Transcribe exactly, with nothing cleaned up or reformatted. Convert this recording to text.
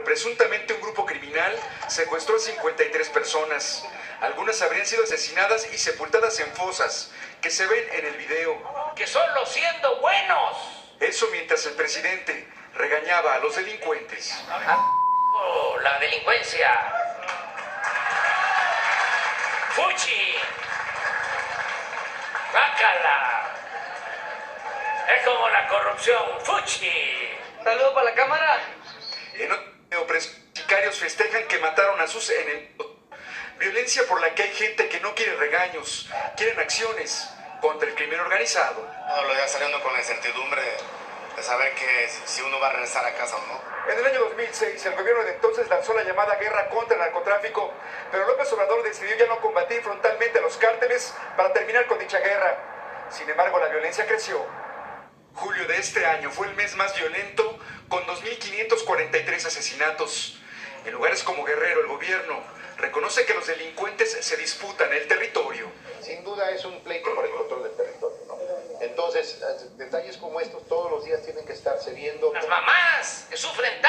presuntamente un grupo criminal secuestró a cincuenta y tres personas. Algunas habrían sido asesinadas y sepultadas en fosas, que se ven en el video. ¡Que solo siendo buenos! Eso mientras el presidente regañaba a los delincuentes. ¡Oh, la delincuencia! ¡Fuchi! ¡Bácala! Es como la corrupción. ¡Fuchi! ¡Saludo para la cámara! En otro video, sicarios festejan que mataron a sus enemigos. Violencia por la que hay gente que no quiere regaños, quieren acciones contra el crimen organizado. Todos los días saliendo con la incertidumbre de saber que si uno va a regresar a casa o no. En el año dos mil seis, el gobierno de entonces lanzó la llamada guerra contra el narcotráfico, pero López Obrador decidió ya no combatir frontalmente a los cárteles para terminar con dicha guerra. Sin embargo, la violencia creció. Julio de este año fue el mes más violento, con dos mil quinientos cuarenta y tres asesinatos. En lugares como Guerrero, el gobierno reconoce que los delincuentes se disputan el territorio. Sin duda es un pleito por el control del territorio, ¿no? Entonces, detalles como estos todos los días tienen que estarse viendo. Las mamás que sufren tanto